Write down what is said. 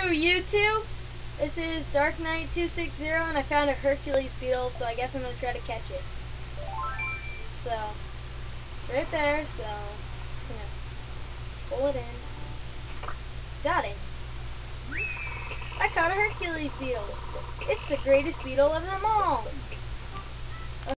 YouTube. This is Dark Knight 260 and I found a Hercules beetle, so I guess I'm going to try to catch it. So, it's right there, so just going to pull it in. Got it. I caught a Hercules beetle. It's the greatest beetle of them all.